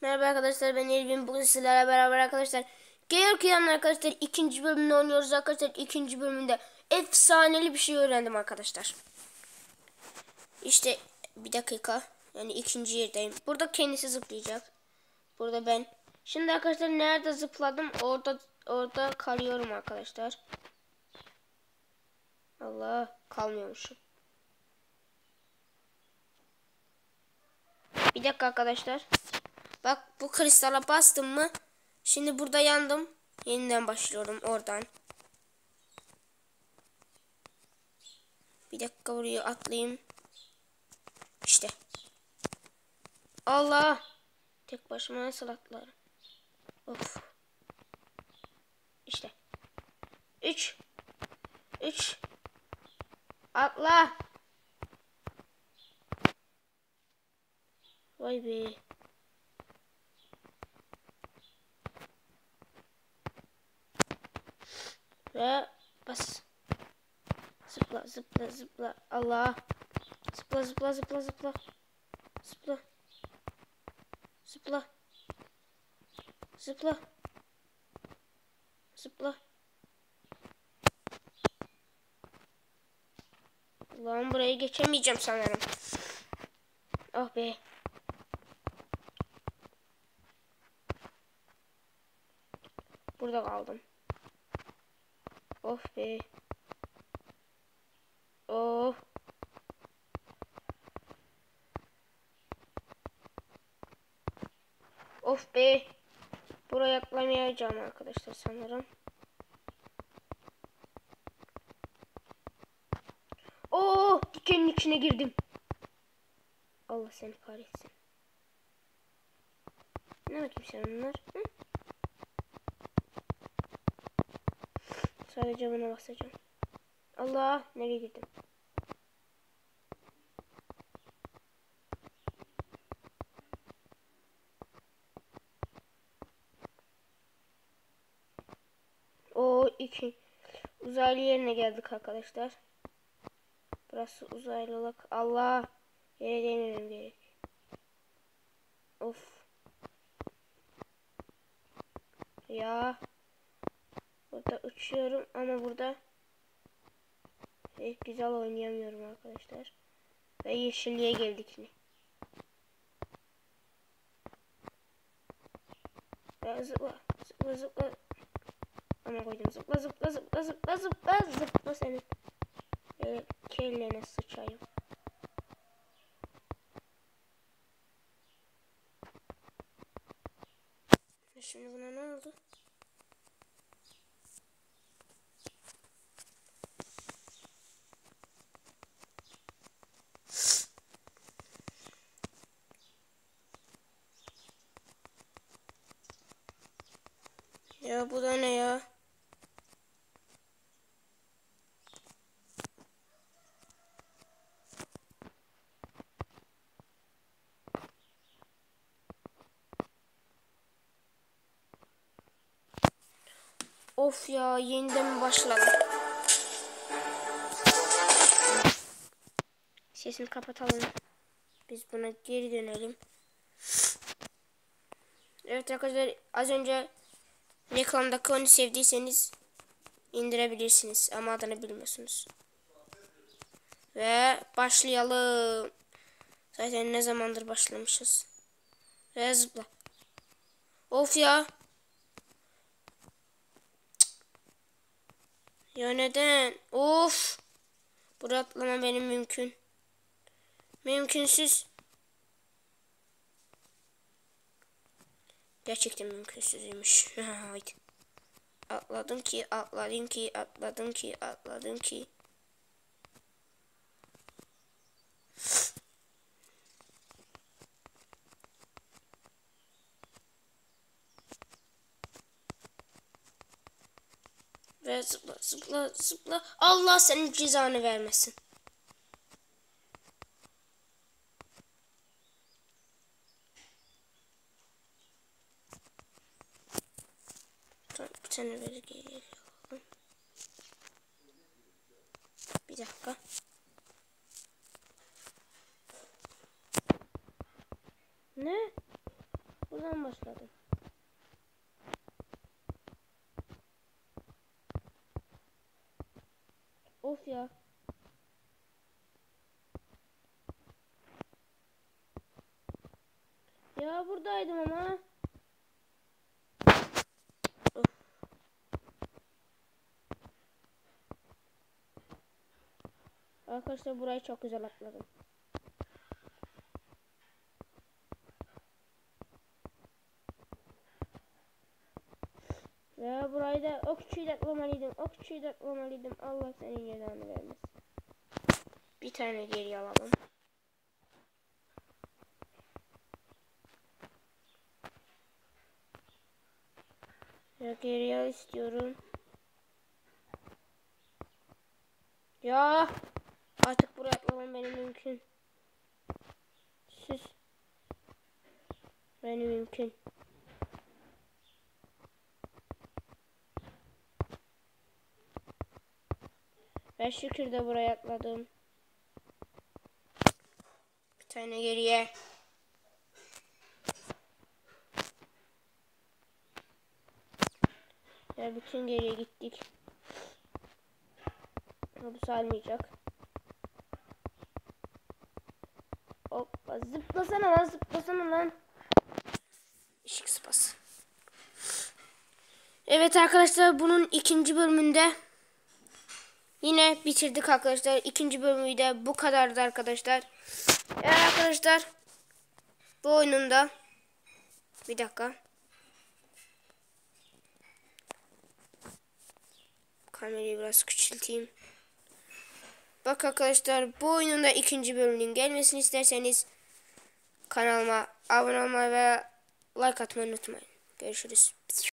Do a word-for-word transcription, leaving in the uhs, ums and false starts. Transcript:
Merhaba arkadaşlar, ben Elvin. Bugün sizlerle beraber arkadaşlar Geliyor ki yanına arkadaşlar ikinci bölümünü oynuyoruz arkadaşlar. İkinci bölümünde efsaneli bir şey öğrendim arkadaşlar. İşte bir dakika, yani ikinci yerdeyim. Burada kendisi zıplayacak. Burada ben. Şimdi arkadaşlar nerede zıpladım orada orada kalıyorum arkadaşlar. Allah, kalmıyormuşum. Bir dakika arkadaşlar. Bak, bu kristala bastım mı? Şimdi burada yandım. Yeniden başlıyorum oradan. Bir dakika, buraya atlayayım. İşte. Allah. Tek başıma nasıl atlarım? Of. İşte. Üç. Üç. Atla. Vay be. Ve bas. Zıpla zıpla zıpla. Allah. Zıpla zıpla zıpla zıpla. Zıpla. Zıpla. Zıpla. Zıpla. Allah'ım, burayı geçemeyeceğim sanırım. Oh be. Burada kaldım. Of be. Oh. Of be. Buraya atlamayacağım arkadaşlar sanırım. Oo, dikenin içine girdim. Allah seni kahretsin. Ne bakayım sen bunlar? Hı? Sadece buna basacağım. Allah, nereye girdim? O iki uzaylı yerine geldik arkadaşlar. Burası uzaylılık. Allah, yere değmemem gerek. Of. Ya. Burada uçuyorum ama burada pek güzel oynayamıyorum arkadaşlar. Ve yeşilliğe geldik yine. Ya zıpla zıpla zıpla. Ama koydum, zıpla zıpla zıpla zıpla zıpla zıpla senin. Böyle kellene sıçayım. Şimdi buna ne oldu? Ya bu da ne ya? Of ya, yeniden başladım. Sesini kapatalım. Biz buna geri dönelim. Evet arkadaşlar, az önce reklamdaki onu sevdiyseniz indirebilirsiniz ama adını bilmiyorsunuz. Ve başlayalım. Zaten ne zamandır başlamışız. Ve zıpla. Of ya. Ya neden? Of. Buraya atlama benim mümkün. Mümkünsüz. Gerçekten mümkünsüzmüş. Haydi. Atladım ki, atladım ki, atladım ki, atladım ki. Ve zıpla, zıpla, zıpla. Allah senin cezanı vermesin. Bir tane böyle geliyor. Bir dakika. Ne? Buradan başladım. Of ya. Ya buradaydım ama. Of. Arkadaşlar burayı çok güzel atladım. Ya burayı da o küçüğü de atlamalıydım. O küçüğü de atlamalıydım. Allah senin cezanı vermesin. Bir tane geri alalım. Ya geriye istiyorum. Ya artık buraya atlamam benim mümkün. Siz benim mümkün. Ben şükür de buraya atladım. Bir tane geriye. Ya bütün geriye gittik. Bu salmayacak. Hoppa zıplasana lan zıplasana lan. Işık sıpası. Evet arkadaşlar bunun ikinci bölümünde yine bitirdik arkadaşlar. İkinci bölümü de bu kadardı arkadaşlar. Evet arkadaşlar bu oyununda bir dakika. Kamerayı biraz küçülteyim. Bak arkadaşlar bu oyunun da ikinci bölümünün gelmesini isterseniz kanalıma abone olmayı ve like atmayı unutmayın. Görüşürüz.